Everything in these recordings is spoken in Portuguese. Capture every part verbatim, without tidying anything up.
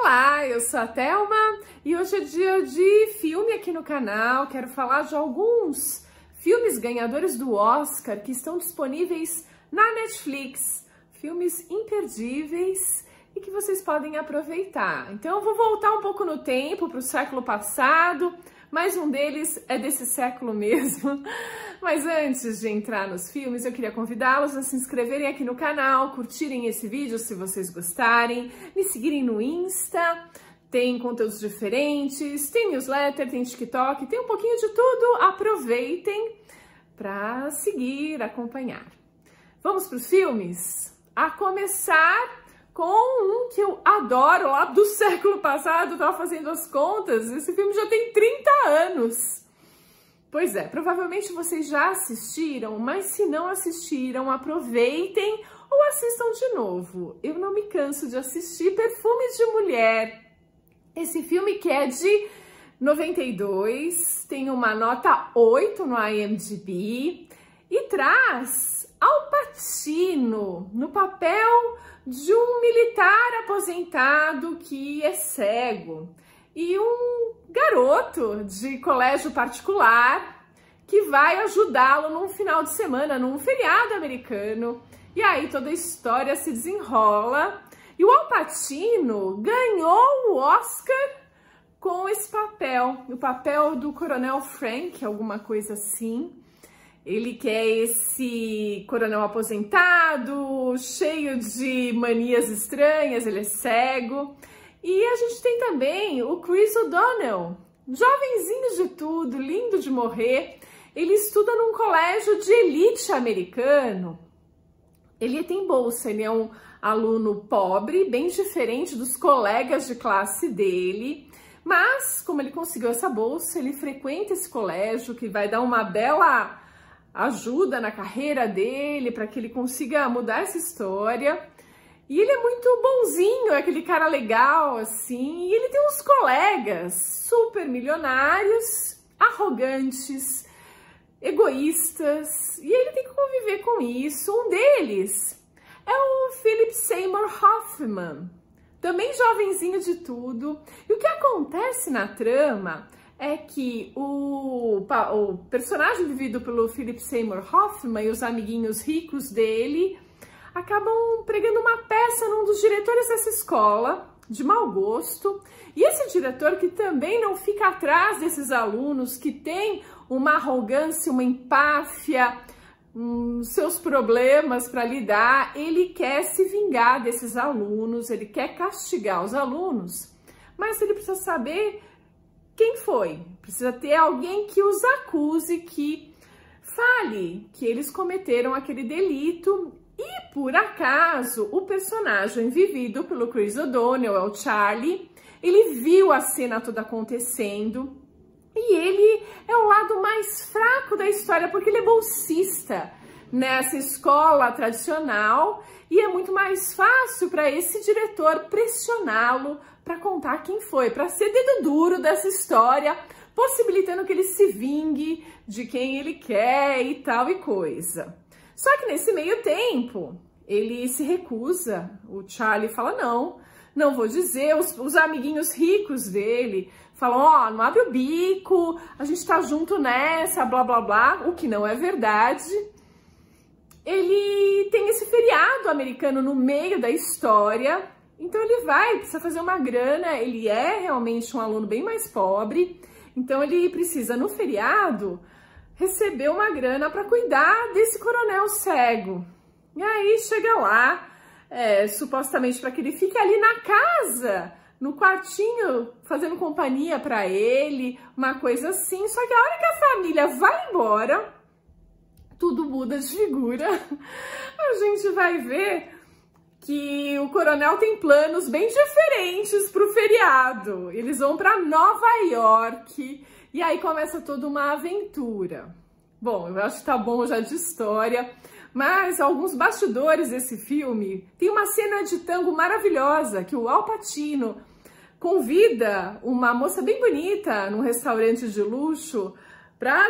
Olá, eu sou a Thelma e hoje é dia de filme aqui no canal. Quero falar de alguns filmes ganhadores do Oscar que estão disponíveis na Netflix. Filmes imperdíveis e que vocês podem aproveitar. Então eu vou voltar um pouco no tempo, para o século passado, mas um deles é desse século mesmo. Mas antes de entrar nos filmes, eu queria convidá-los a se inscreverem aqui no canal, curtirem esse vídeo se vocês gostarem, me seguirem no Insta, tem conteúdos diferentes, tem newsletter, tem TikTok, tem um pouquinho de tudo. Aproveitem para seguir, acompanhar. Vamos para os filmes? A começar com um que eu adoro, lá do século passado, eu tava fazendo as contas, esse filme já tem trinta anos. Pois é, provavelmente vocês já assistiram, mas se não assistiram, aproveitem ou assistam de novo. Eu não me canso de assistir Perfumes de Mulher. Esse filme que é de noventa e dois, tem uma nota oito no I M D B e traz Al Pacino no papel de um militar aposentado que é cego e um garoto de colégio particular que vai ajudá-lo num final de semana, num feriado americano. E aí toda a história se desenrola e o Al Pacino ganhou o Oscar com esse papel, o papel do Coronel Frank, alguma coisa assim. Ele que é esse coronel aposentado, cheio de manias estranhas, ele é cego. E a gente tem também o Chris O'Donnell, jovenzinho de tudo, lindo de morrer. Ele estuda num colégio de elite americano. Ele tem bolsa, ele é um aluno pobre, bem diferente dos colegas de classe dele. Mas, como ele conseguiu essa bolsa, ele frequenta esse colégio que vai dar uma bela ajuda na carreira dele para que ele consiga mudar essa história. E ele é muito bonzinho, é aquele cara legal, assim, e ele tem uns colegas super milionários, arrogantes, egoístas, e ele tem que conviver com isso. Um deles é o Philip Seymour Hoffman, também jovenzinho de tudo. E o que acontece na trama é que o, o personagem vivido pelo Philip Seymour Hoffman e os amiguinhos ricos dele acabam pregando uma peça num dos diretores dessa escola, de mau gosto. E esse diretor, que também não fica atrás desses alunos, que tem uma arrogância, uma empáfia, um, seus problemas para lidar, ele quer se vingar desses alunos, ele quer castigar os alunos, mas ele precisa saber quem foi. Precisa ter alguém que os acuse, que fale que eles cometeram aquele delito. E, por acaso, o personagem vivido pelo Chris O'Donnell, é o Charlie, ele viu a cena toda acontecendo e ele é o lado mais fraco da história, porque ele é bolsista nessa escola tradicional e é muito mais fácil para esse diretor pressioná-lo para contar quem foi, para ser dedo duro dessa história, possibilitando que ele se vingue de quem ele quer e tal e coisa. Só que nesse meio tempo, ele se recusa, o Charlie fala não, não vou dizer, os, os amiguinhos ricos dele falam, ó, oh, não abre o bico, a gente tá junto nessa, blá blá blá, o que não é verdade. Ele tem esse feriado americano no meio da história, então ele vai, precisa fazer uma grana, ele é realmente um aluno bem mais pobre, então ele precisa no feriado recebeu uma grana para cuidar desse coronel cego. E aí chega lá, é, supostamente para que ele fique ali na casa, no quartinho, fazendo companhia para ele, uma coisa assim. Só que a hora que a família vai embora, tudo muda de figura. A gente vai ver que o coronel tem planos bem diferentes para o feriado. Eles vão para Nova York. E aí começa toda uma aventura. Bom, eu acho que tá bom já de história, mas alguns bastidores desse filme, tem uma cena de tango maravilhosa, que o Al Pacino convida uma moça bem bonita num restaurante de luxo para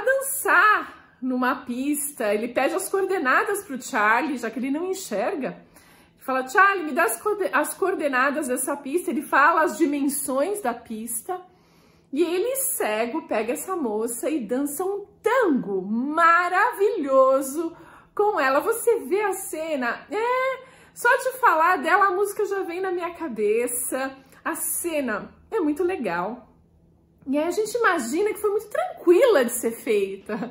dançar numa pista. Ele pede as coordenadas pro Charlie, já que ele não enxerga. Fala, Charlie, me dá as coordenadas dessa pista. Ele fala as dimensões da pista. E ele, cego, pega essa moça e dança um tango maravilhoso com ela. Você vê a cena, é, só de falar dela a música já vem na minha cabeça. A cena é muito legal. E aí a gente imagina que foi muito tranquila de ser feita.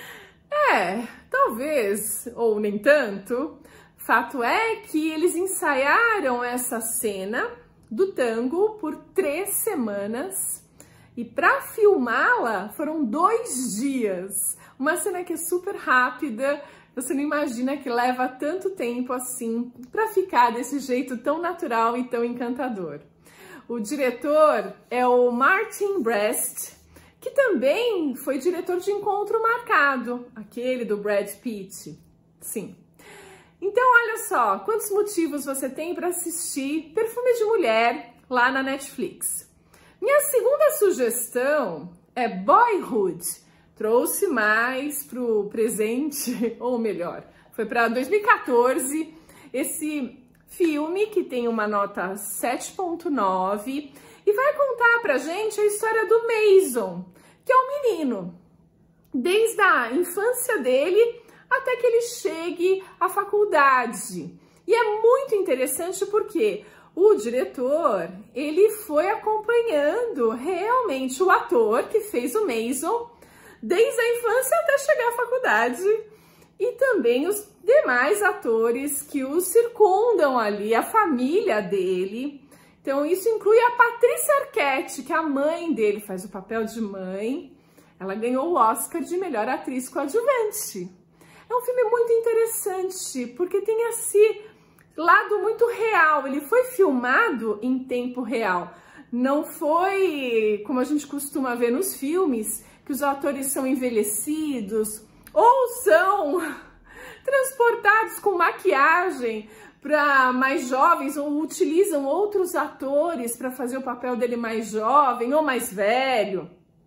É, talvez, ou nem tanto. Fato é que eles ensaiaram essa cena do tango por três semanas. E para filmá-la foram dois dias. Uma cena que é super rápida, você não imagina que leva tanto tempo assim para ficar desse jeito tão natural e tão encantador. O diretor é o Martin Brest, que também foi diretor de Encontro Marcado, aquele do Brad Pitt. Sim. Então olha só, quantos motivos você tem para assistir Perfume de Mulher lá na Netflix. Minha segunda sugestão é Boyhood. Trouxe mais pro presente, ou melhor, foi para dois mil e quatorze, esse filme que tem uma nota sete ponto nove e vai contar pra gente a história do Mason, que é um menino, desde a infância dele até que ele chegue à faculdade. E é muito interessante porque o diretor, ele foi acompanhando realmente o ator que fez o Mason desde a infância até chegar à faculdade e também os demais atores que o circundam ali, a família dele. Então isso inclui a Patrícia Arquette, que é a mãe dele, faz o papel de mãe. Ela ganhou o Oscar de melhor atriz coadjuvante. É um filme muito interessante porque tem esse lado muito real, ele foi filmado em tempo real, não foi como a gente costuma ver nos filmes, que os atores são envelhecidos ou são transportados com maquiagem para mais jovens ou utilizam outros atores para fazer o papel dele mais jovem ou mais velho.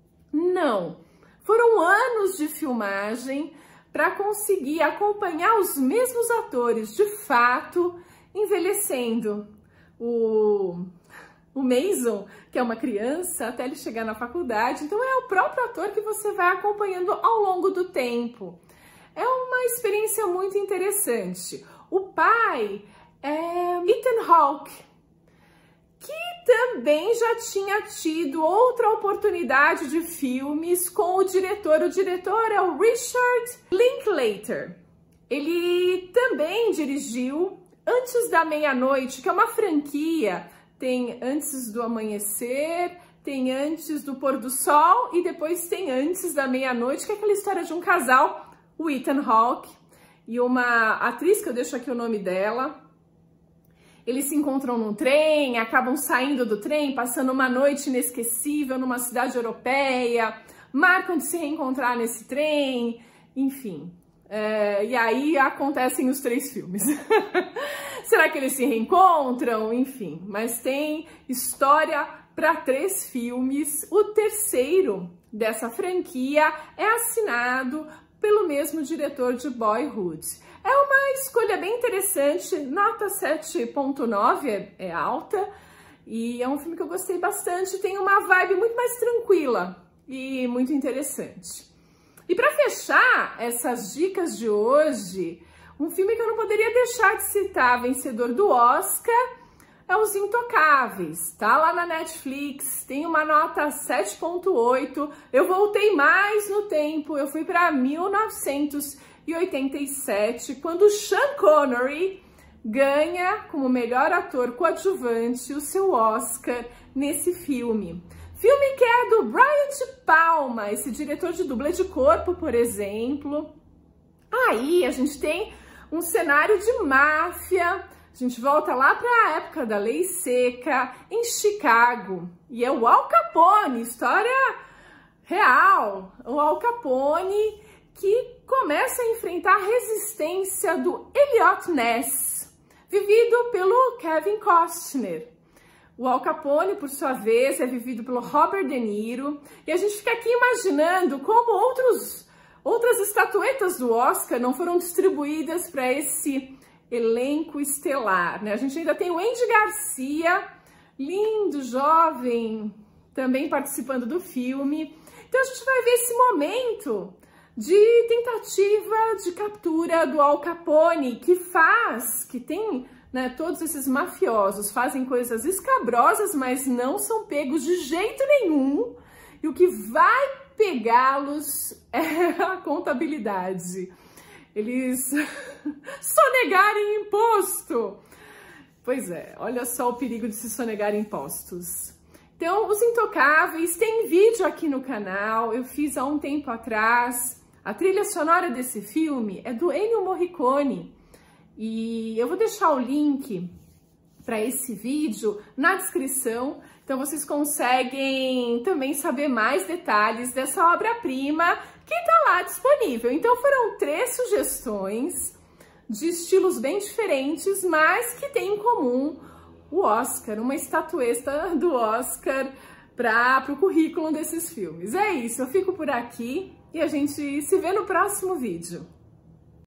Não, foram anos de filmagem para conseguir acompanhar os mesmos atores, de fato, envelhecendo. O, o Mason, que é uma criança, até ele chegar na faculdade, então é o próprio ator que você vai acompanhando ao longo do tempo. É uma experiência muito interessante. O pai é Ethan Hawke, que também já tinha tido outra oportunidade de filmes com o diretor. O diretor é o Richard Linklater. Ele também dirigiu Antes da Meia-Noite, que é uma franquia. Tem Antes do Amanhecer, tem Antes do Pôr do Sol e depois tem Antes da Meia-Noite, que é aquela história de um casal, o Ethan Hawke e uma atriz, que eu deixo aqui o nome dela. Eles se encontram num trem, acabam saindo do trem, passando uma noite inesquecível numa cidade europeia, marcam de se reencontrar nesse trem, enfim. É, e aí acontecem os três filmes. Será que eles se reencontram? Enfim, mas tem história para três filmes. O terceiro dessa franquia é assinado pelo mesmo diretor de Boyhood. É uma escolha bem interessante, nota sete ponto nove é, é alta, e é um filme que eu gostei bastante, tem uma vibe muito mais tranquila e muito interessante. E para fechar essas dicas de hoje, um filme que eu não poderia deixar de citar, vencedor do Oscar, é Os Intocáveis, tá lá na Netflix, tem uma nota sete ponto oito, eu voltei mais no tempo, eu fui para mil novecentos e oitenta e sete, quando Sean Connery ganha como melhor ator coadjuvante o seu Oscar nesse filme. Filme que é do Brian De Palma, esse diretor de dublê de corpo, por exemplo. Aí a gente tem um cenário de máfia, a gente volta lá para a época da Lei Seca, em Chicago. E é o Al Capone, história real. O Al Capone que começa a enfrentar a resistência do Eliot Ness, vivido pelo Kevin Costner. O Al Capone, por sua vez, é vivido pelo Robert De Niro. E a gente fica aqui imaginando como outros, outras estatuetas do Oscar não foram distribuídas para esse elenco estelar, né? A gente ainda tem o Andy Garcia, lindo, jovem, também participando do filme. Então a gente vai ver esse momento de tentativa de captura do Al Capone, que faz, que tem, né, todos esses mafiosos fazem coisas escabrosas, mas não são pegos de jeito nenhum, e o que vai pegá-los é a contabilidade. Eles sonegarem imposto. Pois é, olha só o perigo de se sonegar impostos. Então, Os Intocáveis tem vídeo aqui no canal, eu fiz há um tempo atrás. A trilha sonora desse filme é do Ennio Morricone e eu vou deixar o link para esse vídeo na descrição, então vocês conseguem também saber mais detalhes dessa obra-prima que está lá disponível. Então foram três sugestões de estilos bem diferentes, mas que tem em comum o Oscar, uma estatueta do Oscar para o currículo desses filmes. É isso, eu fico por aqui e a gente se vê no próximo vídeo.